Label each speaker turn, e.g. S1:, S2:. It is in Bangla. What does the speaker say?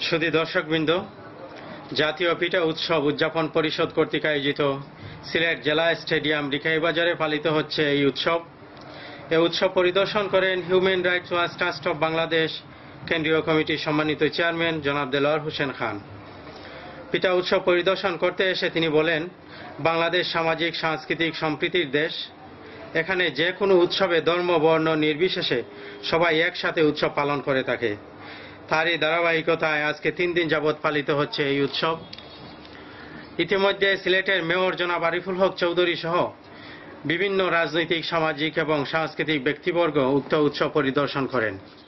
S1: সুধী দর্শকবৃন্দ, জাতীয় পিঠা উৎসব উদযাপন পরিষদ কর্তৃক আয়োজিত সিলেট জেলা স্টেডিয়াম রিকাইবাজারে পালিত হচ্ছে এই উৎসব। এই উৎসব পরিদর্শন করেন human rights watch trust of Bangladesh কেন্দ্রীয় কমিটির সম্মানিত চেয়ারম্যান জনাব দেলোয়ার হোসেন খান। পিঠা উৎসব পরিদর্শন করতে এসে তিনি বলেন, বাংলাদেশ সামাজিক সাংস্কৃতিক সম্প্রীতির দেশ। এখানে যে কোনো উৎসবে ধর্ম বর্ণ নির্বিশেষে সবাই একসাথে উৎসব পালন করে থাকে। তারই ধারাবাহিকতায় আজকে 3 দিন যাবৎ পালিত হচ্ছে এই উৎসব। ইতিমধ্যে সিলেটের মেয়র জনাব আরিফুল হক চৌধুরী সহ বিভিন্ন রাজনৈতিক, সামাজিক এবং সাংস্কৃতিক ব্যক্তিবর্গ উক্ত উৎসব পরিদর্শন করেন।